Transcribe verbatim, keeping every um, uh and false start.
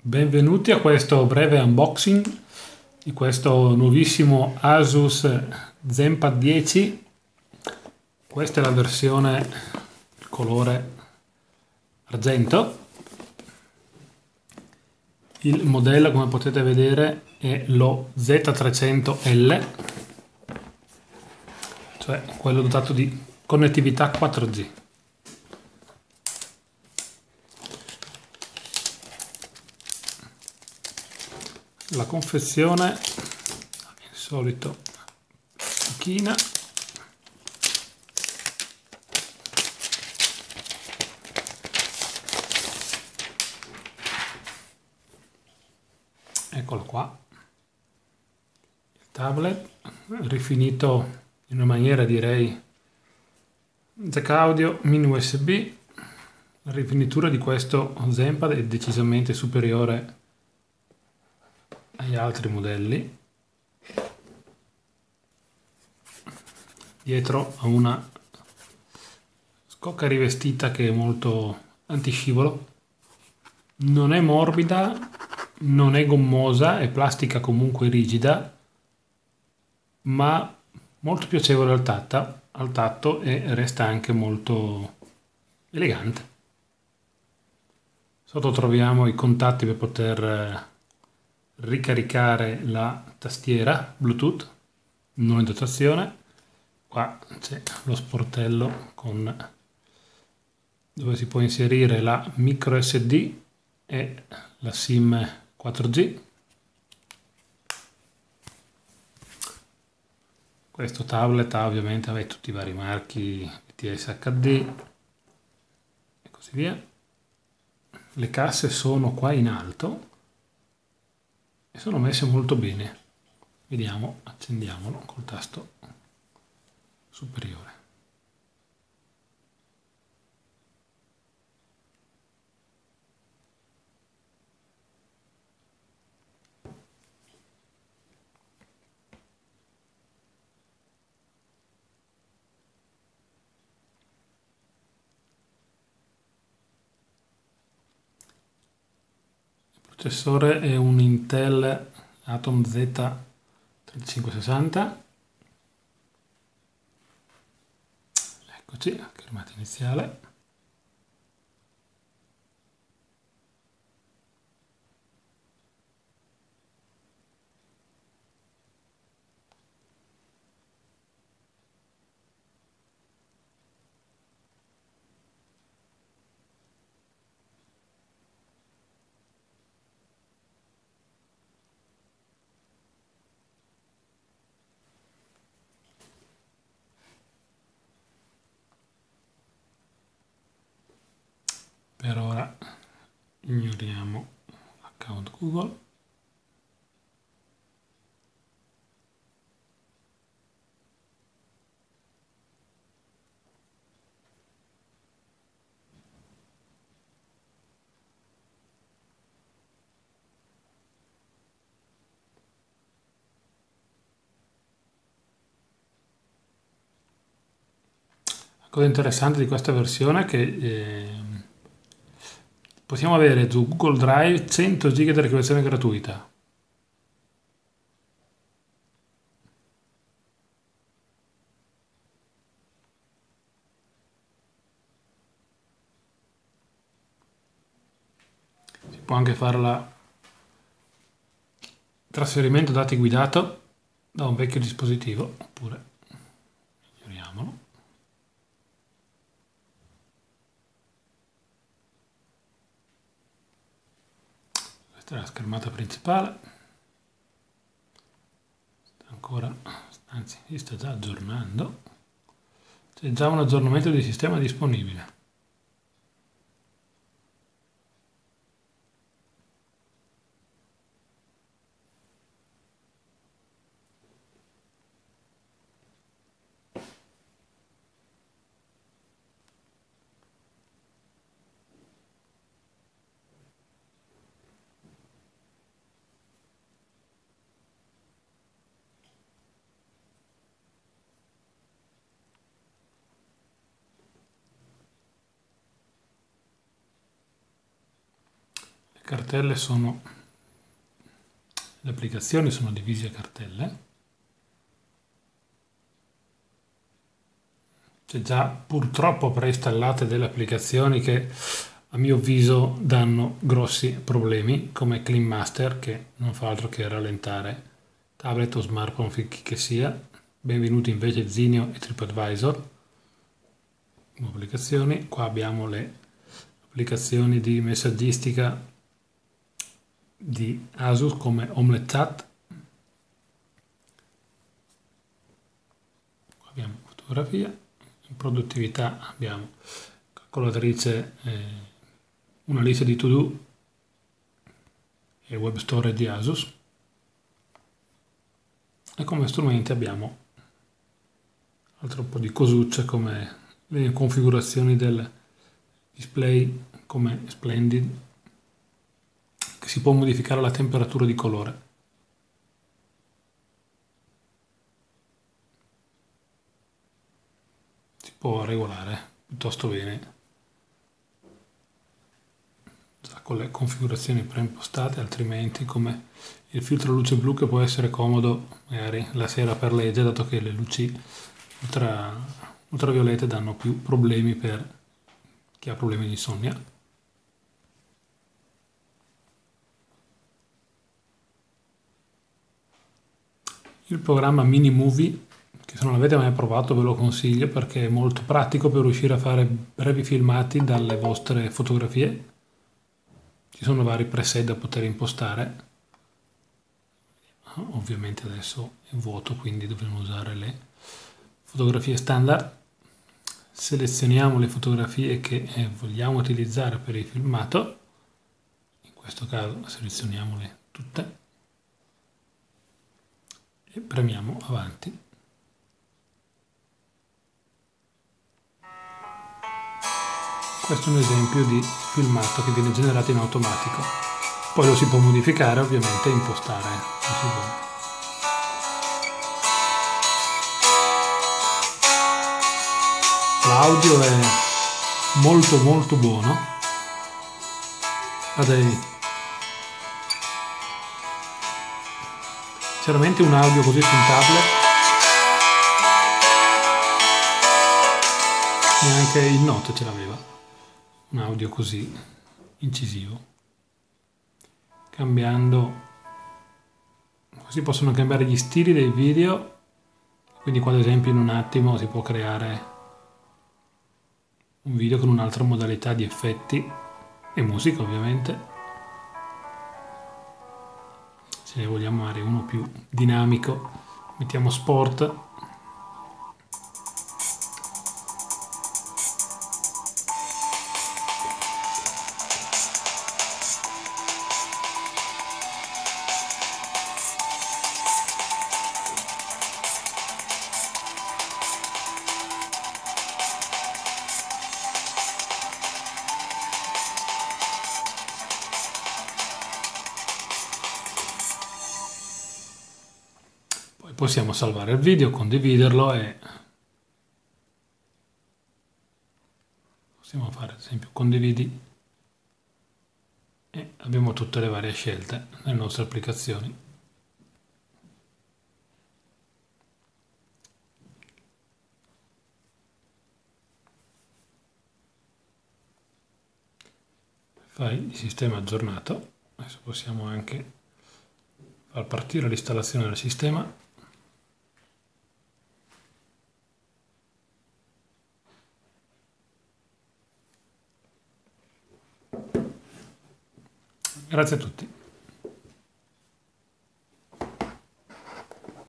Benvenuti a questo breve unboxing di questo nuovissimo Asus ZenPad dieci. Questa è la versione colore argento. Il modello, come potete vedere, è lo Z trecento L, cioè quello dotato di connettività quattro G. La confezione, il solito china, eccolo qua, il tablet rifinito in una maniera, direi, jack audio, mini U S B. La rifinitura di questo ZenPad è decisamente superiore agli altri modelli. Dietro ha una scocca rivestita che è molto antiscivolo, non è morbida, non è gommosa, è plastica comunque rigida, ma molto piacevole al tatto, al tatto e resta anche molto elegante. Sotto troviamo i contatti per poter ricaricare la tastiera Bluetooth non in dotazione. Qua c'è lo sportello con dove si può inserire la micro S D e la SIM quattro G. Questo tablet ha ovviamente vabbè, tutti i vari marchi A T S H D e così via. Le casse sono qua in alto e sono messe molto bene. Vediamo, accendiamolo col tasto superiore. Il processore è un Intel Atom Z trentacinque sessanta. Eccoci, schermata iniziale. Per ora ignoriamo l'account Google. La cosa interessante di questa versione è che eh, possiamo avere su Google Drive cento giga di archiviazione gratuita. Si può anche fare il trasferimento dati guidato da un vecchio dispositivo, oppure ignoriamolo. Questa è la schermata principale. Sta ancora, anzi, si sta già aggiornando. C'è già un aggiornamento di sistema disponibile. cartelle sono, le applicazioni sono divise a cartelle. C'è già purtroppo preinstallate delle applicazioni che a mio avviso danno grossi problemi, come Clean Master, che non fa altro che rallentare tablet o smartphone, chi che sia. Benvenuti invece Zinio e TripAdvisor. Applicazioni. Qua abbiamo le applicazioni di messaggistica di Asus come Omelette Chat. Qua abbiamo fotografia. In produttività abbiamo calcolatrice, eh, una lista di to-do e web store di Asus. E come strumenti abbiamo altro po' di cosucce come le configurazioni del display come Splendid, che si può modificare la temperatura di colore. Si può regolare piuttosto bene già con le configurazioni preimpostate, altrimenti come il filtro luce blu, che può essere comodo magari la sera per leggere, dato che le luci ultra, ultraviolette danno più problemi per chi ha problemi di insonnia. Il programma Mini Movie, che se non l'avete mai provato ve lo consiglio perché è molto pratico per riuscire a fare brevi filmati dalle vostre fotografie. Ci sono vari preset da poter impostare. Ovviamente adesso è vuoto, quindi dovremo usare le fotografie standard. Selezioniamo le fotografie che vogliamo utilizzare per il filmato. In questo caso selezioniamole tutte e premiamo avanti. Questo è un esempio di filmato che viene generato in automatico. Poi lo si può modificare ovviamente e impostare come si vuole. L'audio è molto molto buono. Guardate, sinceramente un audio così su un tablet neanche il Note ce l'aveva. Un audio così incisivo. Cambiando, così possono cambiare gli stili dei video, quindi qua ad esempio in un attimo si può creare un video con un'altra modalità di effetti e musica ovviamente. Se ne vogliamo fare uno più dinamico mettiamo sport. Possiamo salvare il video, condividerlo e possiamo fare ad esempio condividi e abbiamo tutte le varie scelte nelle nostre applicazioni. File di sistema aggiornato. Adesso possiamo anche far partire l'installazione del sistema. Grazie a tutti.